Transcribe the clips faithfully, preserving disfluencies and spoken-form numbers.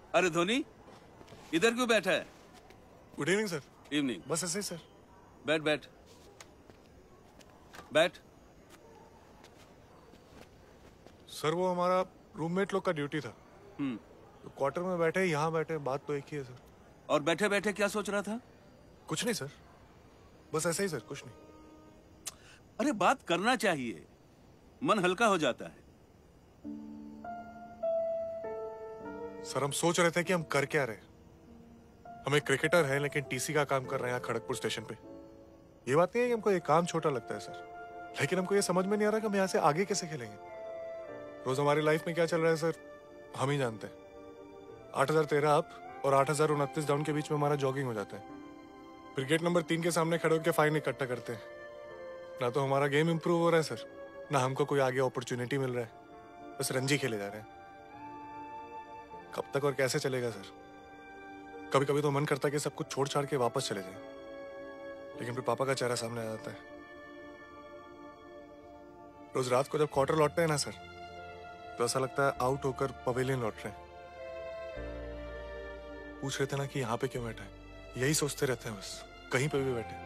अरे धोनी, इधर क्यों बैठा है? Good evening sir. इवनिंग। बस ऐसे ही सर। बैठ बैठ बैठ। सर वो हमारा रूममेट लोग का ड्यूटी था। हम्म। तो क्वार्टर में बैठे, यहाँ बैठे, बात तो एक ही है सर। और बैठे बैठे क्या सोच रहा था? कुछ नहीं सर, बस ऐसे ही सर, कुछ नहीं। अरे बात करना चाहिए, मन हल्का हो जाता है। सर हम सोच रहे थे कि हम कर क्या रहे। हम एक क्रिकेटर हैं लेकिन टीसी का काम कर रहे हैं यहाँ खड़गपुर स्टेशन पे। ये बात नहीं है कि हमको ये काम छोटा लगता है सर, लेकिन हमको ये समझ में नहीं आ रहा कि हम यहाँ से आगे कैसे खेलेंगे। रोज हमारी लाइफ में क्या चल रहा है सर, हम ही जानते हैं। आठ हजार तेरह अप और आठ हजार उनतीस डाउन के बीच में हमारा जॉगिंग हो जाता है। फिर गेट नंबर तीन के सामने खड़े होकर फाइन इकट्ठा करते हैं। ना तो हमारा गेम इंप्रूव हो रहा है सर, ना हमको कोई आगे अपॉर्चुनिटी मिल रहा है, बस रणजी खेले जा रहे हैं। कब तक और कैसे चलेगा सर? कभी कभी तो मन करता है कि सब कुछ छोड़ छाड़ के वापस चले जाए, लेकिन फिर पापा का चेहरा सामने आ जाता है। रोज रात को जब क्वार्टर लौटते हैं ना सर, तो ऐसा लगता है आउट होकर पवेलियन लौट रहे हैं। पूछ रहे थे ना कि यहाँ पे क्यों बैठे हैं, यही सोचते रहते हैं बस, कहीं पे भी बैठे।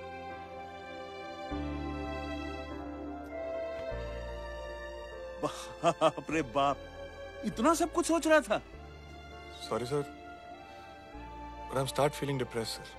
बाप रे बाप, इतना सब कुछ सोच रहा था? Sorry sir, but I'm start feeling depressed sir.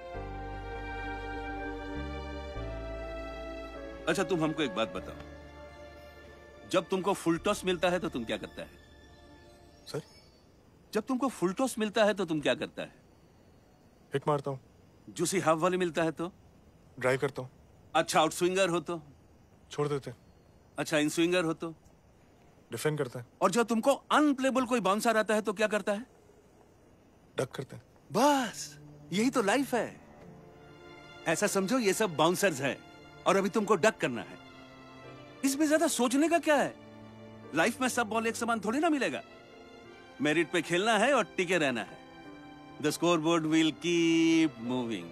अच्छा तुम हमको एक बात बताओ, जब तुमको फुल टॉस मिलता है तो तुम क्या करता है? सर जब तुमको फुल टॉस मिलता है तो तुम क्या करता है? हिट मारता हूँ। जूसी हाफ वाली मिलता है तो? ड्राइव करता हूँ। अच्छा आउट स्विंगर हो तो? छोड़ देते हैं। अच्छा इन स्विंगर हो तो? डिफेंड करता है। और जब तुमको अनप्लेबल कोई बाउंसर आता है तो क्या करता है? डक करते हैं। बस यही तो लाइफ है। ऐसा समझो ये सब बाउंसर्स हैं और अभी तुमको डक करना है। इसमें ज्यादा सोचने का क्या है? लाइफ में सब बॉल एक समान थोड़ी ना मिलेगा। मेरिट पे खेलना है और टिके रहना है। The scoreboard will keep moving.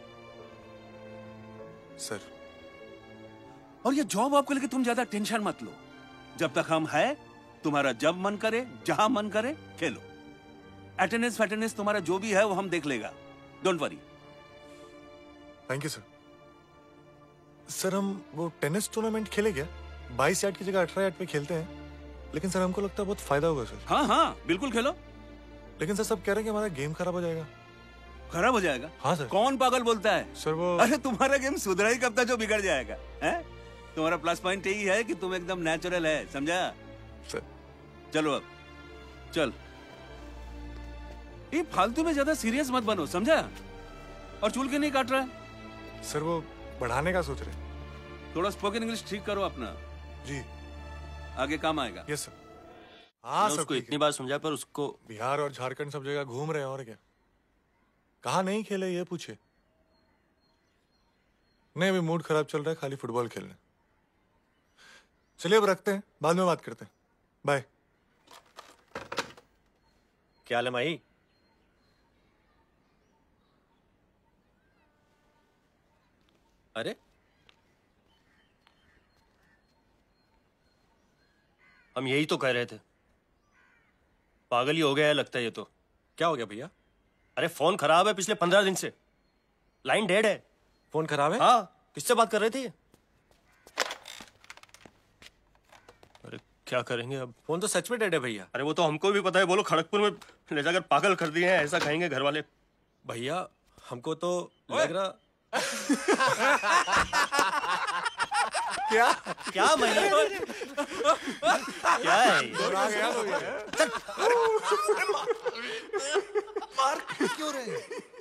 Sir और ये जॉब आपको लेके तुम ज्यादा टेंशन मत लो। जब तक हम है, तुम्हारा जब मन करे, जहां मन करे खेलो। अटेंडेंस फैटेंडेंस तुम्हारा जो भी है वो हम देख लेगा। Don't worry. Thank you sir. Sir हम वो टेनिस टूर्नामेंट खेले क्या? बाईस यार्ड की जगह अठारह यार्ड पे खेलते हैं, लेकिन सर हमको लगता है बहुत फायदा होगा सर। हाँ हाँ बिल्कुल खेलो। लेकिन सर सब कह रहे हैं कि हमारा गेम खराब हो जाएगा। खराब हो जाएगा? हाँ सर। कौन पागल बोलता है? सर वो अरे तुम्हारा गेम सुधरा ही कब तक जो बिगड़ जाएगा है? तुम्हारा प्लस पॉइंट यही है कि तुम एकदम नेचुरल है, समझा? सर चलो अब चल। ये फालतू में ज्यादा सीरियस मत बनो, समझा? और चूल के नहीं काट रहा है? सर वो बढ़ाने का सोच रहे। थोड़ा स्पोकन इंग्लिश ठीक करो अपना। जी आगे काम आएगा। Yes sir. हाँ सर, उसको इतनी बार समझा पर उसको बिहार और झारखंड सब जगह घूम रहे हैं और क्या। कहाँ नहीं खेले ये पूछे। नहीं अभी मूड खराब चल रहा है, खाली फुटबॉल खेलने। चलिए अब रखते हैं, बाद में बात करते हैं। बाय। क्या हाल है माही? अरे हम यही तो कह रहे थे, पागल ही हो गया है लगता है ये तो। क्या हो गया भैया? अरे फोन खराब है पिछले पंद्रह दिन से, लाइन डेड है। फोन खराब है? हाँ, किससे बात कर रहे थे? अरे क्या करेंगे अब? फोन तो सच में डेड है भैया। अरे वो तो हमको भी पता है। बोलो खड़गपुर में ले जाकर पागल कर दिए हैं, ऐसा कहेंगे घर वाले। भैया हमको तो लग रहा क्या क्या महीने क्या है आ गया तो ये। मार क्यों रहे?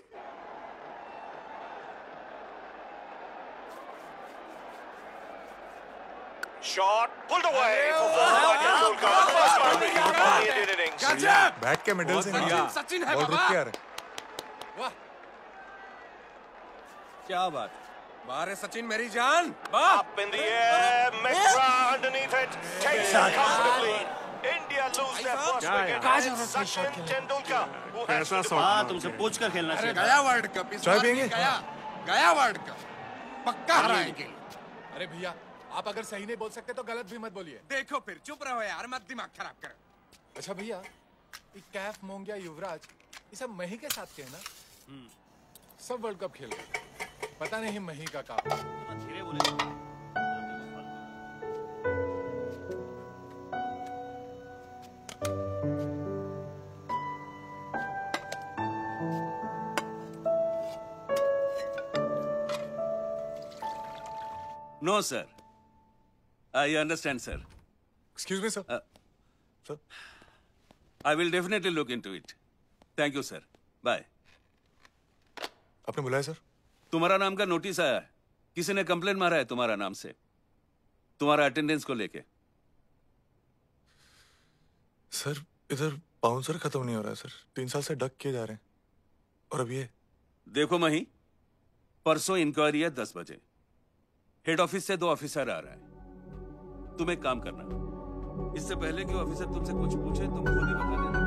Shot pulled away for four by Tendulkar. First boundary in the Indian innings. Bat के मिडिल से नहीं, सचिन है बॉल रुक बाबा। के आ रहे। वाह क्या बात। बाहर है सचिन मेरी जान। Up in the air, Mitra underneath it, takes it comfortably. India lose their first wicket. And it's Sachin Tendulkar who has to depart. हाँ, तुमसे पूछ कर खेलना अरे चाहिए। गया वर्ल्ड कप, इस चाय बार भी पिएंगे? गया गया वर्ल्ड कप, पक्का हराएंगे। अरे भैया आप अगर सही नहीं बोल सकते तो गलत भी मत बोलिए। देखो फिर चुप रहो यार, मत दिमाग खराब करो। अच्छा भैया ये कैफ मोंगिया युवराज ये सब मही के साथ के है ना? सब वर्ल्ड कप खेल रहे, पता नहीं मही का काम। धीरे बोले। No, sir. I understand, sir. Excuse me sir. Sir I will definitely look into it. Thank you, sir. Bye. आपने बुलाया सर? तुम्हारा नाम का नोटिस आया है। किसी ने कंप्लेन मारा है तुम्हारा नाम से, तुम्हारा अटेंडेंस को लेके। सर इधर बाउंसर खत्म नहीं हो रहा है सर, तीन साल से डक किए जा रहे हैं और अब ये। देखो मही, परसों इंक्वायरी है दस बजे। हेड ऑफिस से दो ऑफिसर आ रहा है। तुम एक काम करना, इससे पहले कि ऑफिसर तुमसे कुछ पूछे तुम खुद ही बता देना।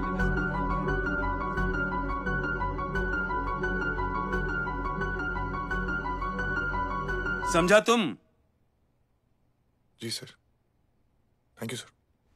समझा तुम? जी सर, थैंक यू सर।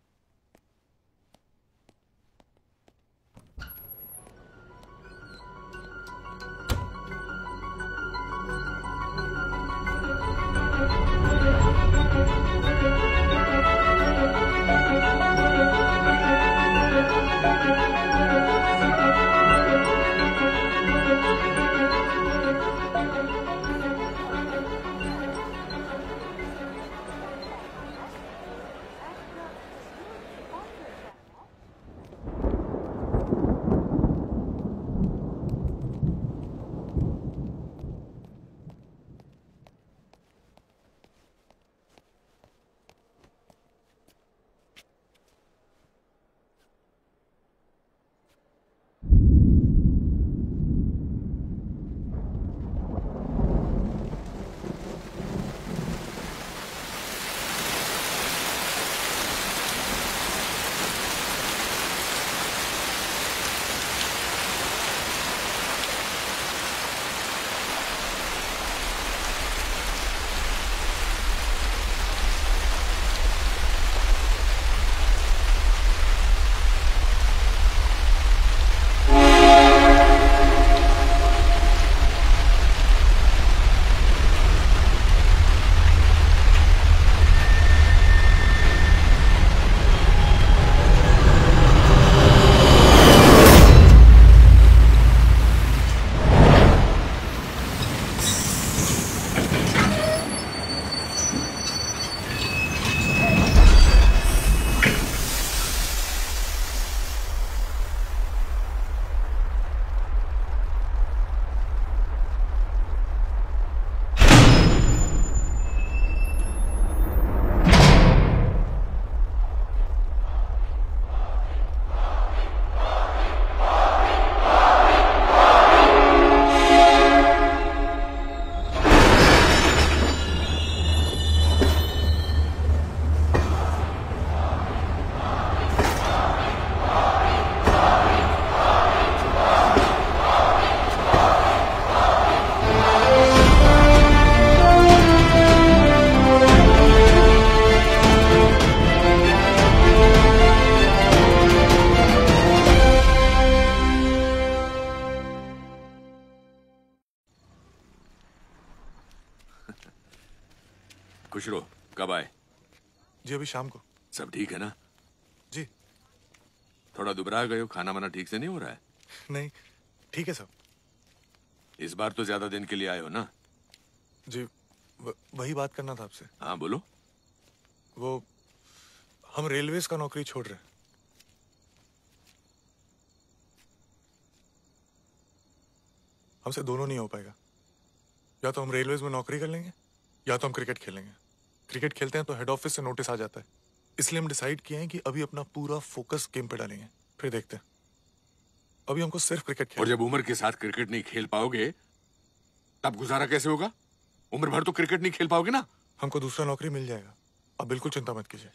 खुश रहो। कब आए? जी अभी शाम को। सब ठीक है ना? जी। थोड़ा दुबरा गए हो, खाना वाना ठीक से नहीं हो रहा है? नहीं ठीक है सब। इस बार तो ज्यादा दिन के लिए आए हो ना? जी व, वही बात करना था आपसे। हाँ बोलो। वो हम रेलवेज का नौकरी छोड़ रहे हैं। हमसे दोनों नहीं हो पाएगा। या तो हम रेलवेज में नौकरी कर लेंगे या तो हम क्रिकेट खेलेंगे। क्रिकेट खेलते हैं तो हेड ऑफिस से नोटिस आ जाता है, इसलिए हम डिसाइड किए हैं कि अभी अपना पूरा फोकस गेम पे डालेंगे, फिर देखते हैं। अभी हमको सिर्फ क्रिकेट खेलना। और जब उम्र के साथ क्रिकेट नहीं खेल पाओगे तब गुजारा कैसे होगा? उम्र भर तो क्रिकेट नहीं खेल पाओगे ना। हमको दूसरा नौकरी मिल जाएगा, अब बिल्कुल चिंता मत कीजिए।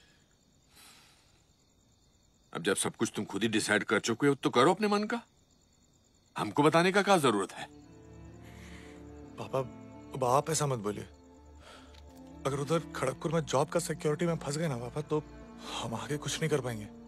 अब जब सब कुछ तुम खुद ही डिसाइड कर चुके हो तो करो अपने मन का, हमको बताने का क्या जरूरत है? पापा अब आप ऐसा मत बोलिए। अगर उधर खड़गपुर में जॉब का सिक्योरिटी में फंस गए ना पापा तो हम आगे कुछ नहीं कर पाएंगे।